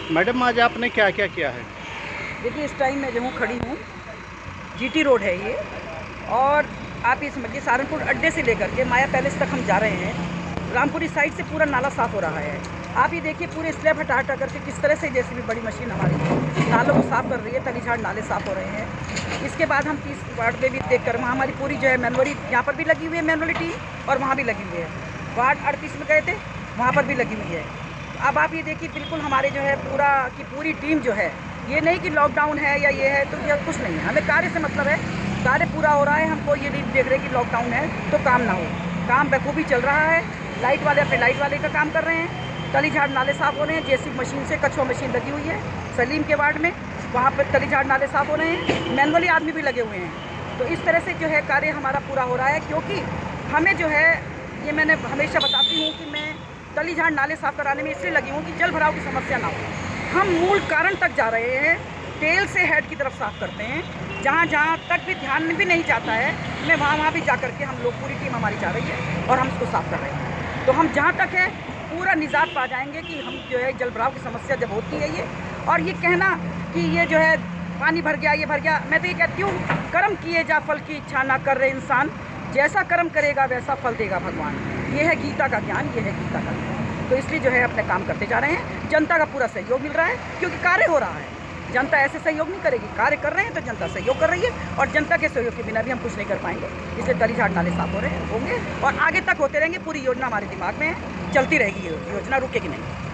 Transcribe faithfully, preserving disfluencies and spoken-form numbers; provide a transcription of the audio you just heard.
Madam आज आपने क्या क्या किया है? देखिए, इस टाइम मैं जो हूँ खड़ी हूँ, जीटी रोड है ये, और आप ये समझिए सहारनपुर अड्डे से लेकर के माया पैलेस तक हम जा रहे हैं। रामपुरी साइड से पूरा नाला साफ़ हो रहा है। आप ये देखिए पूरे स्लैब हटा हटा करके किस तरह से जैसे भी बड़ी मशीन हमारी नालों को साफ़ कर रही है। तलीझाड़ नाले साफ़ हो रहे हैं। इसके बाद हम तीस वार्ड में भी देख कर वहाँ हमारी पूरी जो है मैनुअली, यहाँ पर भी लगी हुई है मैनुअली टीम और वहाँ भी लगी हुई है। वार्ड अड़तीस में गए थे, वहाँ पर भी लगी हुई है। अब आप ये देखिए बिल्कुल हमारे जो है पूरा की पूरी टीम जो है, ये नहीं कि लॉकडाउन है या ये है तो ये कुछ नहीं है। हमें कार्य से मतलब है, कार्य पूरा हो रहा है। हमको ये नहीं देख रहे कि लॉकडाउन है तो काम ना हो। काम बखूबी चल रहा है। लाइट वाले अपने लाइट वाले का काम कर रहे हैं। तलीझाड़ नाले साफ़ हो रहे हैं। जेसीबी मशीन से कछुआ मशीन लगी हुई है सलीम के वार्ड में, वहाँ पर तलीझाड़ नाले साफ़ हो रहे हैं। मैनुअली आदमी भी लगे हुए हैं। तो इस तरह से जो है कार्य हमारा पूरा हो रहा है, क्योंकि हमें जो है ये मैंने हमेशा बताती हूँ कि मैं तलीझाड़ नाले साफ़ कराने में इसलिए लगी हूँ कि जल भराव की समस्या ना हो। हम मूल कारण तक जा रहे हैं, टेल से हेड की तरफ साफ़ करते हैं। जहाँ जहाँ तक भी ध्यान भी नहीं जाता है, मैं वहाँ वहाँ भी जा करके हम लोग पूरी टीम हमारी जा रही है और हम इसको साफ़ कर रहे हैं। तो हम जहाँ तक है पूरा निजात पा जाएंगे कि हम जो है जल भराव की समस्या जब होती है ये, और ये कहना कि ये जो है पानी भर गया ये भर गया, मैं तो ये कहती हूँ कर्म किए जा फल की इच्छा ना कर रहे इंसान, जैसा कर्म करेगा वैसा फल देगा भगवान। ये है गीता का ज्ञान, ये है गीता का ज्ञान। तो इसलिए जो है अपने काम करते जा रहे हैं। जनता का पूरा सहयोग मिल रहा है क्योंकि कार्य हो रहा है। जनता ऐसे सहयोग नहीं करेगी, कार्य कर रहे हैं तो जनता सहयोग कर रही है, और जनता के सहयोग के बिना भी हम कुछ नहीं कर पाएंगे। इसलिए तलीझाड़ नाले साफ हो रहे हैं, होंगे और आगे तक होते रहेंगे। पूरी योजना हमारे दिमाग में है, चलती रहेगी ये योजना, रुकेगी नहीं।